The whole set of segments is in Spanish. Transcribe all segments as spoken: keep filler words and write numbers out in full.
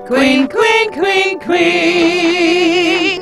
Queen, queen, queen, queen.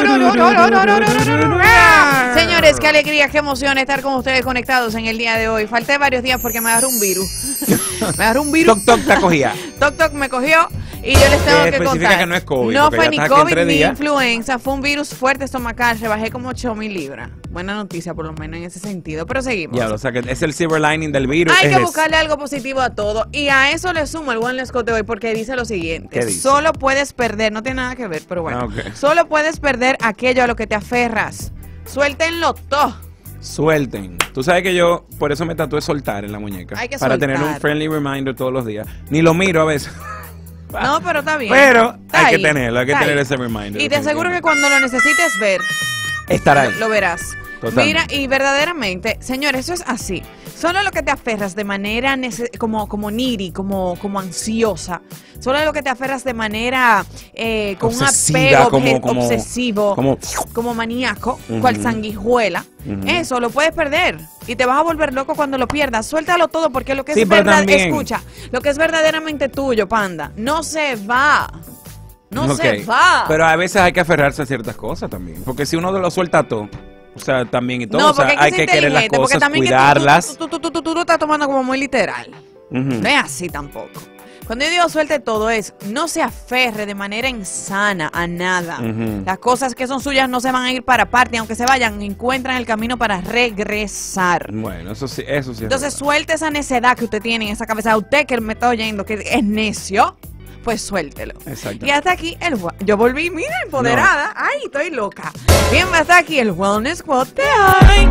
Señores, qué alegría, qué emoción estar con ustedes conectados en el día de hoy. Falté varios días porque me agarró un virus. Me agarró un virus. Toc, toc, te cogía. Toc, toc, me cogió. Y yo les tengo eh, que contar. Que no es COVID. No fue ni COVID ni días. influenza, fue un virus fuerte estomacal. Rebajé como ocho mil libras. Buena noticia, por lo menos en ese sentido. Pero seguimos. Ya, o sea que es el silver lining del virus. Hay es que buscarle algo positivo a todo. Y a eso le sumo el Wellness Code de hoy porque dice lo siguiente. ¿Qué dice? Solo puedes perder, no tiene nada que ver, pero bueno. Okay. Solo puedes perder aquello a lo que te aferras. Suéltenlo todo. Suelten. Tú sabes que yo por eso me tatué soltar en la muñeca. Hay que para soltar. tener un friendly reminder todos los días. Ni lo miro a veces. No, pero está bien. Pero está hay ahí, que tenerlo, hay que tener ahí. ese reminder. Y te aseguro que cuando lo necesites ver, estará ahí. Lo, lo verás. Totalmente. Mira, y verdaderamente, señores, eso es así. Solo lo que te aferras de manera como, como needy, como, como ansiosa. Solo lo que te aferras de manera eh, con Obsesiva, un apego como, como, obsesivo, como, como maníaco, uh-huh. cual sanguijuela. Uh-huh. Eso lo puedes perder y te vas a volver loco cuando lo pierdas. Suéltalo todo porque lo que sí, es verdad, también. escucha, lo que es verdaderamente tuyo, panda, no se va. No okay. se va. Pero a veces hay que aferrarse a ciertas cosas también. Porque si uno lo suelta todo, o sea, también y todo, no, o sea, hay, hay que, que querer las cosas, cuidarlas. Tú, tú, tú, tú, tú lo estás tomando como muy literal. Uh-huh. No es así tampoco. Cuando yo digo suelte todo es, no se aferre de manera insana a nada. Uh-huh. Las cosas que son suyas no se van a ir para aparte, aunque se vayan, encuentran el camino para regresar. Bueno, eso sí, eso sí. Entonces suelte esa necedad que usted tiene en esa cabeza. A usted que me está oyendo, que es necio, pues suéltelo. Exacto. Y hasta aquí, el yo volví, mira, empoderada. No. Ay, estoy loca. Bien, hasta aquí el Wellness Quote de hoy.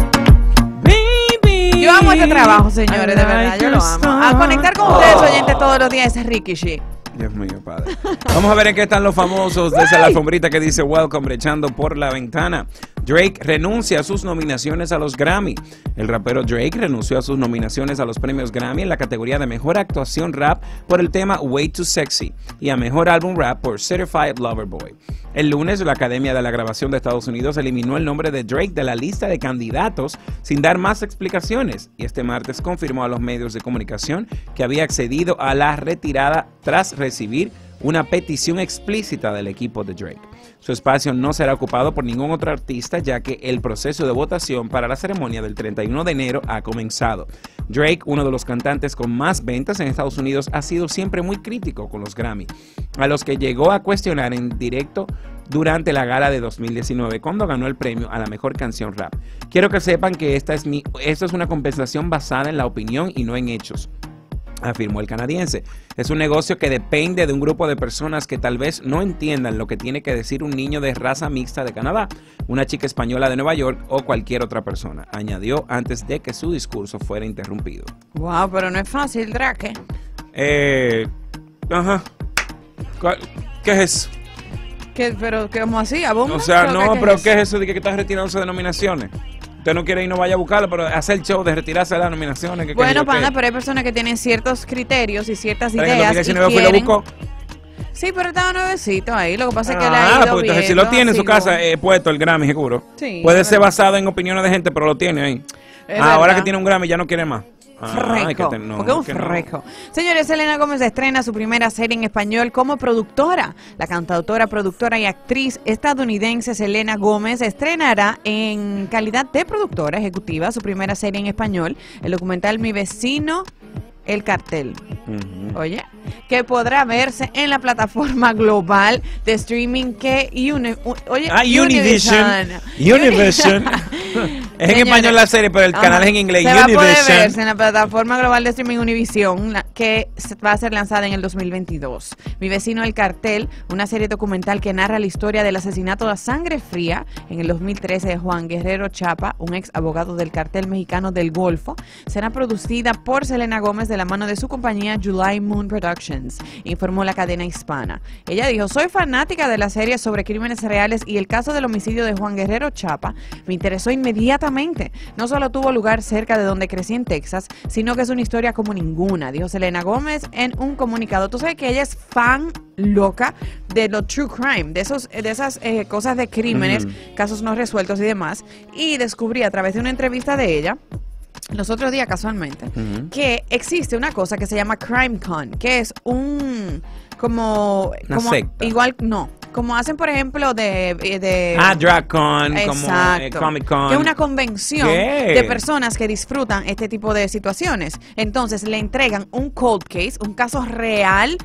Baby, yo amo este trabajo, señores, de verdad, yo lo amo. A conectar con oh. ustedes, oyentes, todos los días es Ricky G. Dios mío, padre. Vamos a ver en qué están los famosos desde la alfombrita que dice Welcome, brechando por la ventana. Drake renuncia a sus nominaciones a los Grammy. El rapero Drake renunció a sus nominaciones a los premios Grammy en la categoría de Mejor Actuación Rap por el tema Way Too Sexy y a Mejor Álbum Rap por Certified Lover Boy. El lunes, la Academia de la Grabación de Estados Unidos eliminó el nombre de Drake de la lista de candidatos sin dar más explicaciones y este martes confirmó a los medios de comunicación que había accedido a la retirada tras recibir una petición explícita del equipo de Drake. Su espacio no será ocupado por ningún otro artista, ya que el proceso de votación para la ceremonia del treinta y uno de enero ha comenzado. Drake, uno de los cantantes con más ventas en Estados Unidos, ha sido siempre muy crítico con los Grammy, a los que llegó a cuestionar en directo durante la gala de dos mil diecinueve, cuando ganó el premio a la mejor canción rap. Quiero que sepan que esta es, mi, esto es una compensación basada en la opinión y no en hechos, afirmó el canadiense. Es un negocio que depende de un grupo de personas que tal vez no entiendan lo que tiene que decir un niño de raza mixta de Canadá, una chica española de Nueva York o cualquier otra persona, añadió antes de que su discurso fuera interrumpido. Wow, pero no es fácil, Drake. Eh, ajá. ¿Qué es eso? ¿Qué, pero cómo así? ¿Abomba? O sea, no, ¿qué, pero qué es ¿qué es eso de que estás retirándose de nominaciones? Usted no quiere ir, no vaya a buscarlo, pero hacer el show de retirarse de las nominaciones. Que bueno, que panda, que... pero hay personas que tienen ciertos criterios y ciertas pero ideas. En dos mil diecinueve y fue quieren... lo buscó. Sí, pero estaba nuevecito ahí. Lo que pasa es que ah, le ha ido pues entonces viendo, si lo tiene en su sido... casa eh, puesto el Grammy, seguro. Sí, puede ser basado en opiniones de gente, pero lo tiene ahí. Ah, ahora que tiene un Grammy ya no quiere más. Ah, freco, te, no, porque es un freco. No. Señores, Selena Gómez estrena su primera serie en español como productora. La cantautora, productora y actriz estadounidense Selena Gómez estrenará en calidad de productora ejecutiva su primera serie en español, el documental Mi Vecino, El Cartel. Uh-huh. Oye, que podrá verse en la plataforma global de streaming que Uni, oye, ah, Univision. Univision. Es en español la serie, pero el canal es en inglés. Se Univision. Va a poder verse en la plataforma global de streaming Univision, la, que va a ser lanzada en el dos mil veintidós. Mi Vecino El Cartel, una serie documental que narra la historia del asesinato a sangre fría en el dos mil trece de Juan Guerrero Chapa, un ex abogado del cartel mexicano del Golfo, será producida por Selena Gómez de la mano de su compañía July Moon Productions, informó la cadena hispana. Ella dijo: soy fanática de la serie sobre crímenes reales y el caso del homicidio de Juan Guerrero Chapa me interesó inmediatamente. No solo tuvo lugar cerca de donde crecí en Texas, sino que es una historia como ninguna, dijo Selena Gómez en un comunicado. Tú sabes que ella es fan loca de lo true crime, de esos, de esas eh, cosas de crímenes, mm. casos no resueltos y demás, y descubrí a través de una entrevista de ella los otros días casualmente, Ujú. que existe una cosa que se llama CrimeCon, que es un como, Una como secta. igual no, como hacen por ejemplo de, de Ah, DragCon, como eh, Exacto. Comic Con. Que es una convención ¿Qué? de personas que disfrutan este tipo de situaciones. Entonces le entregan un cold case, un caso real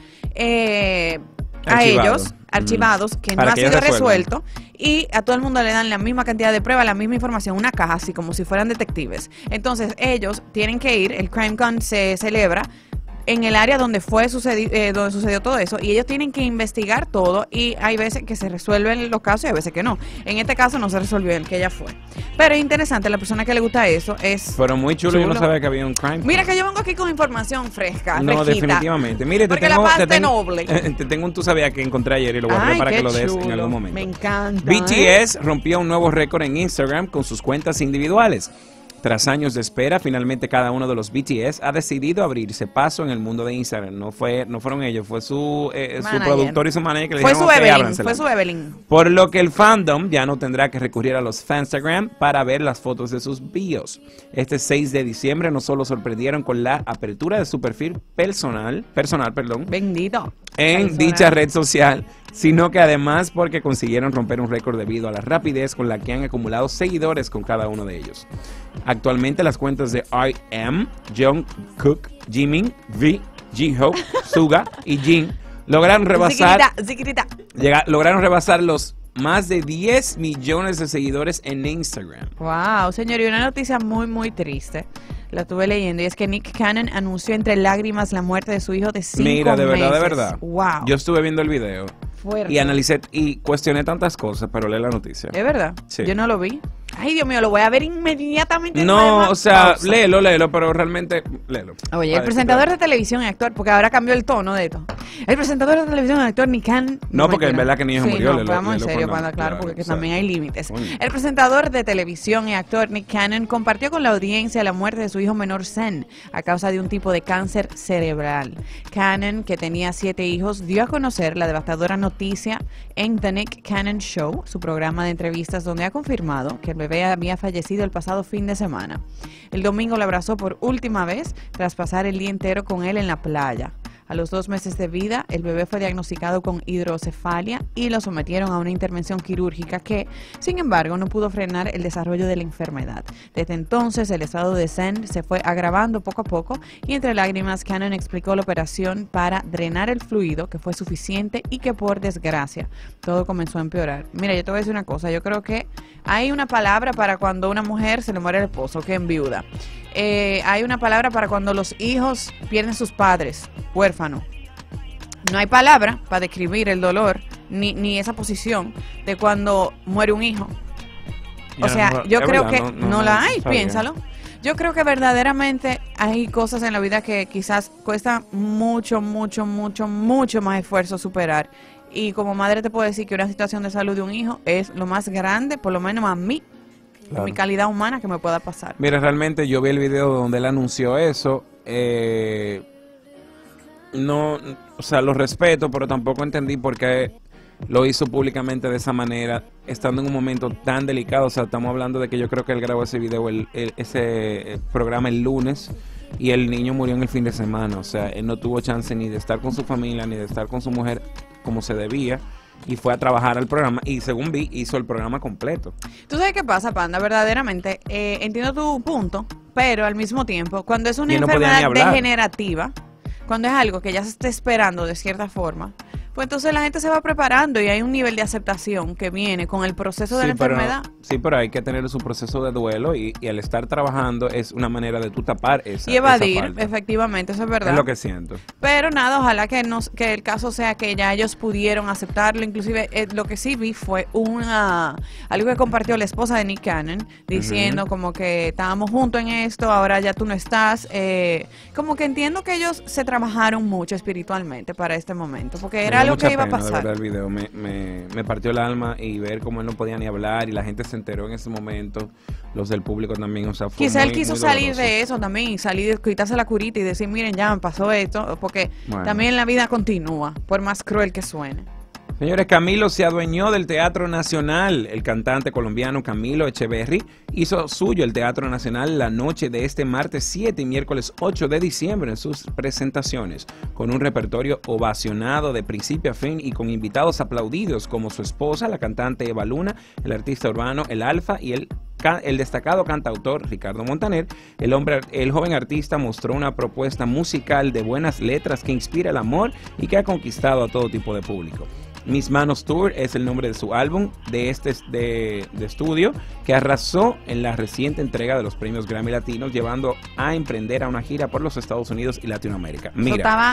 eh, a Archivado. ellos, archivados, que Para no ha que ellos sido resuelvan. resuelto, y a todo el mundo le dan la misma cantidad de pruebas, la misma información, una caja, así como si fueran detectives. Entonces ellos tienen que ir, el CrimeCon se celebra en el área donde fue sucedi eh, donde sucedió todo eso, y ellos tienen que investigar todo, y hay veces que se resuelven los casos y hay veces que no. En este caso no se resolvió el que ella fue. Pero es interesante, la persona que le gusta eso es... Pero muy chulo, yo no chulo. sabía que había un crime. Mira que yo vengo aquí con información fresca, No, fresquita. definitivamente. Mire, te Porque tengo, la te parte tengo, noble. te tengo un tú sabías que encontré ayer y lo guardé Ay, para qué que lo des en chulo. algún momento. Me encanta. B T ¿eh? S rompió un nuevo récord en Instagram con sus cuentas individuales. Tras años de espera, finalmente cada uno de los B T S ha decidido abrirse paso en el mundo de Instagram. No fue, no fueron ellos, fue su, eh, su Manager. productor y su manager que le Fue dijeron, su "Ok, Evelyn, ábransela". fue su Evelyn. Por lo que el fandom ya no tendrá que recurrir a los Fanstagram para ver las fotos de sus bios. Este seis de diciembre no solo sorprendieron con la apertura de su perfil personal, personal, perdón, Bendito. en Personal. dicha red social, sino que además porque consiguieron romper un récord debido a la rapidez con la que han acumulado seguidores con cada uno de ellos. Actualmente las cuentas de I M, Jungkook, Jimin, V, J-Hope, Suga y Jin lograron rebasar, Ziquirita, ziquirita. llega- lograron rebasar los más de diez millones de seguidores en Instagram. Wow, señor, y una noticia muy, muy triste. La estuve leyendo y es que Nick Cannon anunció entre lágrimas la muerte de su hijo de cinco meses. Mira, de verdad, de verdad. Wow. Yo estuve viendo el video Fuerte. y analicé y cuestioné tantas cosas, pero lee la noticia. ¿Es verdad? Sí. Yo no lo vi. Ay, Dios mío, lo voy a ver inmediatamente. No, Además, o sea, pausa. léelo, léelo, pero realmente léelo. Oye, el Vale, presentador sí, de televisión y actor, porque ahora cambió el tono de esto. El presentador de televisión y actor Nick Cannon. No, porque mentira. en verdad que niño se Sí, murió, No, léelo, vamos en léelo serio, por para nombre, claro, claro, porque o sea, también hay límites. coño. El presentador de televisión y actor Nick Cannon compartió con la audiencia la muerte de su hijo menor Zen a causa de un tipo de cáncer cerebral. Cannon, que tenía siete hijos, dio a conocer la devastadora noticia en The Nick Cannon Show, su programa de entrevistas, donde ha confirmado que el bebé había fallecido el pasado fin de semana. El domingo lo abrazó por última vez tras pasar el día entero con él en la playa. A los dos meses de vida, el bebé fue diagnosticado con hidrocefalia y lo sometieron a una intervención quirúrgica que, sin embargo, no pudo frenar el desarrollo de la enfermedad. Desde entonces, el estado de Zen se fue agravando poco a poco y entre lágrimas, Cannon explicó la operación para drenar el fluido, que fue suficiente y que, por desgracia, todo comenzó a empeorar. Mira, yo te voy a decir una cosa. Yo creo que hay una palabra para cuando a una mujer se le muere el esposo, que enviuda. Eh, hay una palabra para cuando los hijos pierden sus padres, huérfanos. No hay palabra para describir el dolor ni, ni esa posición de cuando muere un hijo. O Ya, sea, no, yo es creo verdad, que no, no, no, no, la no hay, sabía. piénsalo. Yo creo que verdaderamente hay cosas en la vida que quizás cuesta mucho, mucho, mucho, mucho más esfuerzo superar. Y como madre te puedo decir que una situación de salud de un hijo es lo más grande, por lo menos a mí, Claro. mi calidad humana, que me pueda pasar. Mira, realmente yo vi el video donde él anunció eso. Eh, no, o sea, lo respeto, pero tampoco entendí por qué lo hizo públicamente de esa manera, estando en un momento tan delicado. O sea, estamos hablando de que yo creo que él grabó ese video, el, el- ese eh, programa el lunes, y el niño murió en el fin de semana. O sea, él no tuvo chance ni de estar con su familia, ni de estar con su mujer como se debía. Y fue a trabajar al programa y según vi hizo el programa completo. ¿Tú sabes qué pasa, Panda? Verdaderamente, eh, entiendo tu punto, pero al mismo tiempo, cuando es una Y él no podía ni enfermedad hablar. degenerativa, cuando es algo que ya se está esperando de cierta forma, pues entonces la gente se va preparando y hay un nivel de aceptación que viene con el proceso de la pero, enfermedad. sí, pero hay que tener su proceso de duelo y, y al estar trabajando es una manera de tú tapar esa Y evadir, esa falta. efectivamente, eso es verdad. Es lo que siento. Pero nada, ojalá que nos, que el caso sea que ya ellos pudieron aceptarlo. Inclusive eh, lo que sí vi fue una algo que compartió la esposa de Nick Cannon diciendo como que estábamos juntos en esto, ahora ya tú no estás. Eh, como que entiendo que ellos se trabajaron mucho espiritualmente para este momento, porque Me era dio algo mucha que iba a pena, de pasar. verdad, el video me, me, me partió el alma y ver cómo él no podía ni hablar y la gente se enteró en ese momento, los del público también, o sea, fue Quizá él muy, quiso muy salir doloroso. de eso también, salir, quitarse la curita y decir, miren, ya me pasó esto, porque Bueno. también la vida continúa, por más cruel que suene. Señores, Camilo se adueñó del Teatro Nacional. El cantante colombiano Camilo Echeverry hizo suyo el Teatro Nacional la noche de este martes siete y miércoles ocho de diciembre en sus presentaciones, con un repertorio ovacionado de principio a fin y con invitados aplaudidos como su esposa, la cantante Eva Luna, el artista urbano El Alfa y el el destacado cantautor Ricardo Montaner. El, hombre, el joven artista mostró una propuesta musical de buenas letras que inspira el amor y que ha conquistado a todo tipo de público. Mis Manos Tour es el nombre de su álbum de este de, de estudio que arrasó en la reciente entrega de los premios Grammy Latinos, llevando a emprender a una gira por los Estados Unidos y Latinoamérica. Mira, estaba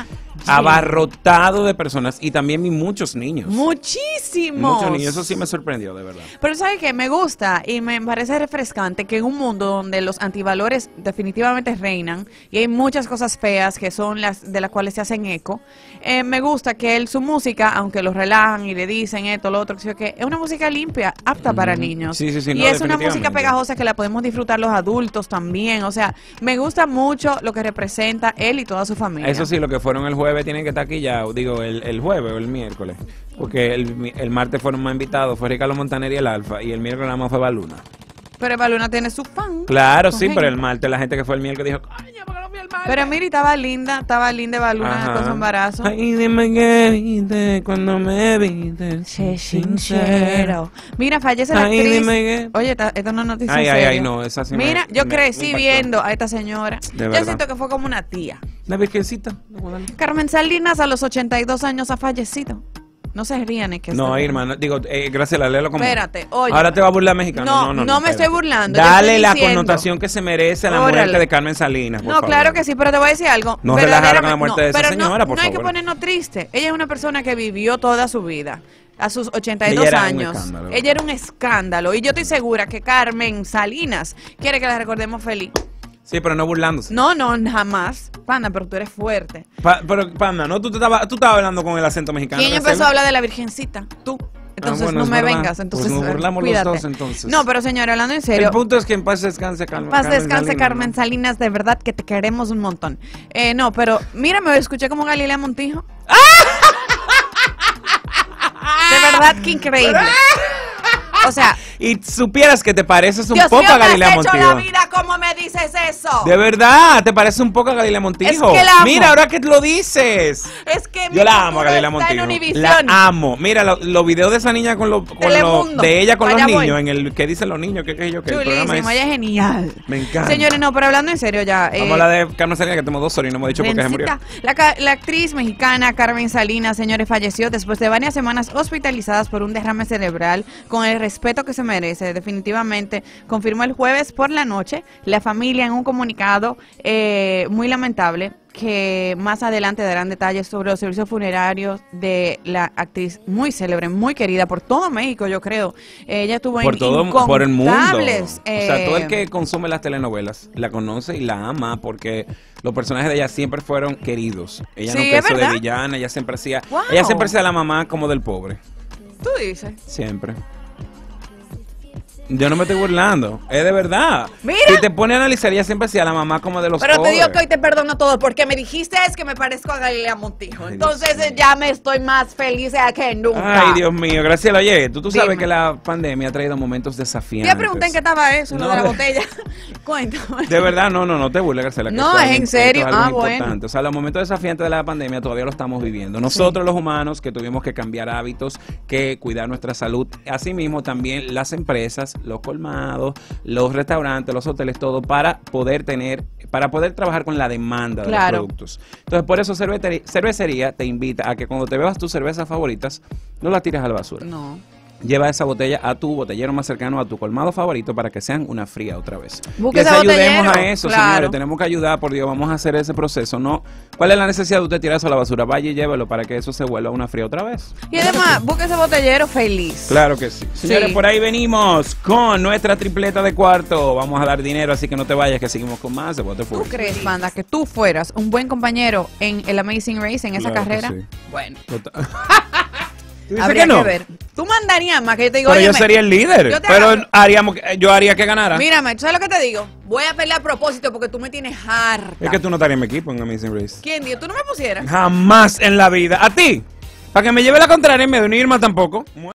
abarrotado de personas y también vi muchos niños. Muchísimos. Muchos niños, eso sí me sorprendió, de verdad. Pero ¿sabe qué? Me gusta y me parece refrescante que en un mundo donde los antivalores definitivamente reinan y hay muchas cosas feas que son las de las cuales se hacen eco, eh, me gusta que él, su música, aunque lo relaja y le dicen esto, lo otro, que es una música limpia, apta para niños. Sí, sí, sí, y no, es una música pegajosa que la podemos disfrutar los adultos también. O sea, me gusta mucho lo que representa él y toda su familia. Eso sí, lo que fueron el jueves tienen que estar aquí ya, digo, el, el jueves o el miércoles. Porque el, el martes fueron más invitados, fue Ricardo Montaner y el Alfa, y el miércoles nada más fue Baluna. Pero Eva Luna tiene su fan. Claro, sí, gente. Pero el martes la gente que fue el miércoles dijo, coño, ¿por qué no fui el martes? Pero mira, estaba linda, estaba linda Eva Luna con su embarazo. Ay, dime qué viste cuando me viste. Sé sincero. Mira, fallece la ay, actriz. Dime qué. Oye, esta, esta no es noticia ay, seria. Ay, ay, no, esa sí Mira, me, yo me, crecí me viendo a esta señora. De yo verdad. siento que fue como una tía. La virgencita. Carmen Salinas a los ochenta y dos años ha fallecido. No se rían, es que... No, hermano, digo, eh, gracias, la leo como... Espérate, oye. Ahora te va a burlar mexicano. No, no, no, no, no me estoy burlando. Dale la diciendo. connotación que se merece a la Órale. muerte de Carmen Salinas, por No, favor. claro que sí, pero te voy a decir algo. No relajaron con la muerte no, de esa pero señora, no, por no hay favor. que ponernos triste. Ella es una persona que vivió toda su vida. A sus ochenta y dos Ella era un años. escándalo. Ella era un escándalo. Y yo estoy segura que Carmen Salinas quiere que la recordemos feliz. Sí, pero no burlándose. No, no, jamás. Panda, pero tú eres fuerte. Pa, pero, Panda, ¿no? Tú, te estabas, tú estabas hablando con el acento mexicano. ¿Quién empezó a hablar de la Virgencita? Tú. Entonces ah, bueno, no es me verdad. vengas. Entonces pues nos burlamos cuídate. los dos, entonces. No, pero señora, hablando en serio. El punto es que en paz descanse Carmen. Paz Carmen descanse Salinas, Carmen ¿no? Salinas, de verdad que te queremos un montón. Eh, no, pero mira, me escuché como Galilea Montijo. De verdad que increíble. O sea, y supieras que te pareces un Dios poco mío, a Galilea me has hecho Montijo. la vida, ¿cómo me dices eso? De verdad, te parece un poco a Galilea Montijo. Es que la amo. Mira, ahora que lo dices. Es que yo la amo a Galilea Montijo. La amo. Mira, los lo videos de esa niña con, lo, con lo, de ella con Allá los voy. niños, en el que dicen los niños, que, que yo que el programa es, ella es genial. Me encanta. Señores, no, pero hablando en serio ya. Vamos eh, a hablar de Carmen Salinas, que tenemos dos horas y no hemos dicho por qué se murió. La, la actriz mexicana Carmen Salinas, señores, falleció después de varias semanas hospitalizadas por un derrame cerebral con el respeto que se merece. Definitivamente, confirmó el jueves por la noche la familia en un comunicado eh, muy lamentable, que más adelante darán detalles sobre los servicios funerarios de la actriz muy célebre, muy querida por todo México, yo creo. Eh, ella estuvo por en todo, por el mundo. Eh, o sea, todo el que consume las telenovelas la conoce y la ama porque los personajes de ella siempre fueron queridos. Ella sí, no pensó de villana, ella siempre hacía, wow. ella siempre hacía la mamá como del pobre. ¿Tú dices? Siempre. Yo no me estoy burlando, es de verdad. Mira. Si te pone a analizar, ella siempre hacía la mamá como de los Pero pobres. te digo que hoy te perdono todo, porque me dijiste es que me parezco a Galilea Montijo. Ay, entonces eh, ya me estoy más feliz que nunca. Ay, Dios mío, gracias. Oye, tú, tú sabes Dime. que la pandemia ha traído momentos desafiantes. Ya pregunté en qué estaba eso, No, lo de la de- botella. Cuéntame. De verdad, no, no, no te burles, Graciela. que No, esto es en esto serio. algo Ah, importante. bueno. O sea, los momentos desafiantes de la pandemia todavía lo estamos viviendo. Nosotros los humanos que tuvimos que cambiar hábitos, que cuidar nuestra salud. Asimismo, también las empresas, los colmados, los restaurantes, los hoteles, todo para poder tener, para poder trabajar con la demanda de Claro. los productos. Entonces, por eso Cervecería, Cervecería te invita a que cuando te bebas tus cervezas favoritas, no las tires a la basura. No. Lleva esa botella a tu botellero más cercano, a tu colmado favorito, para que sean una fría otra vez. Busque Que ese ayudemos botellero, a eso, claro. señores. Tenemos que ayudar, por Dios, vamos a hacer ese proceso. ¿No? ¿Cuál es la necesidad de usted tirar eso a la basura? Vaya y llévelo para que eso se vuelva una fría otra vez. Y además, busque ese botellero feliz. Claro que sí. Señores, Sí. por ahí venimos con nuestra tripleta de cuarto. Vamos a dar dinero, así que no te vayas, que seguimos con más de Bote ¿Tú Fuerte. crees, Panda, que tú fueras un buen compañero en el Amazing Race, en esa Claro que carrera? sí. Bueno, Total. ¿Tú dices habría que no? que ver. Tú mandarías más que yo te digo, Pero yo óyeme, sería el líder. yo te Pero hago- haríamos, yo haría que ganara. Mírame, ¿tú sabes lo que te digo? Voy a pelear a propósito porque tú me tienes harta. Es que tú no estarías en mi equipo en Amazing Race. ¿Quién dijo? ¿Tú no me pusieras? Jamás en la vida. ¿A ti? Para que me lleve la contraria en vez de no Irma tampoco.